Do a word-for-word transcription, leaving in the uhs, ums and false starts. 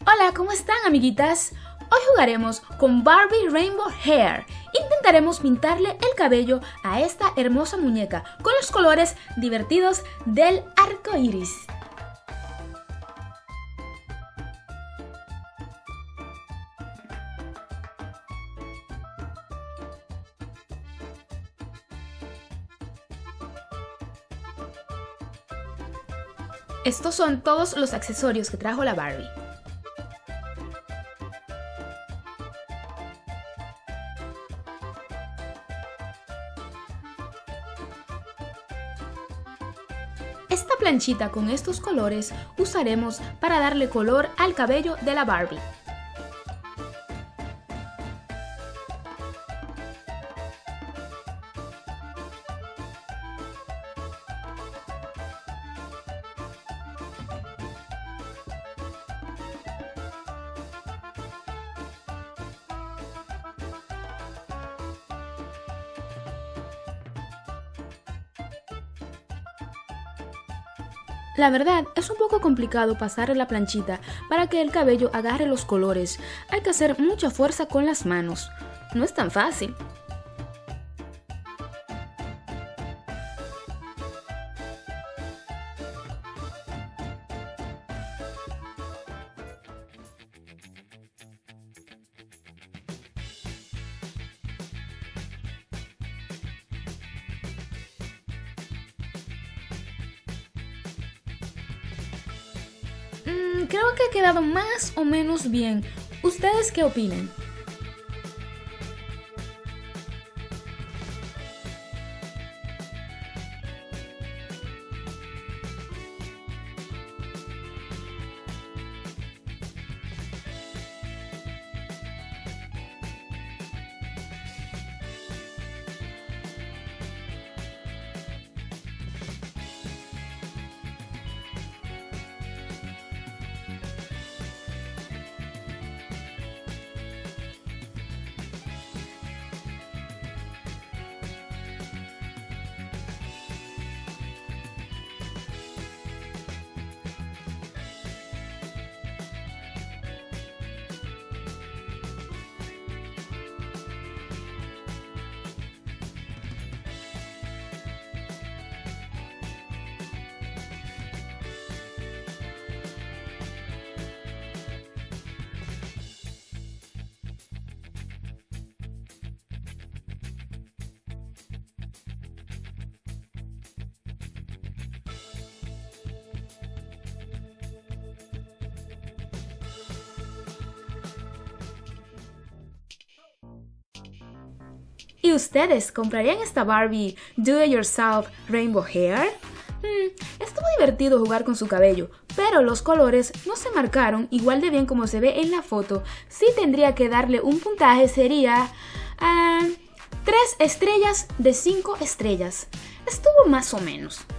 Hola, ¿cómo están, amiguitas? Hoy jugaremos con Barbie Rainbow Hair. Intentaremos pintarle el cabello a esta hermosa muñeca con los colores divertidos del arco iris. Estos son todos los accesorios que trajo la Barbie. Esta planchita con estos colores usaremos para darle color al cabello de la Barbie. La verdad, es un poco complicado pasar la planchita para que el cabello agarre los colores. Hay que hacer mucha fuerza con las manos. No es tan fácil. Mm, creo que ha quedado más o menos bien. ¿Ustedes qué opinan? ¿Y ustedes comprarían esta Barbie Do It Yourself Rainbow Hair? Hmm, estuvo divertido jugar con su cabello, pero los colores no se marcaron igual de bien como se ve en la foto. Si tendría que darle un puntaje sería uh, tres estrellas de cinco estrellas. Estuvo más o menos.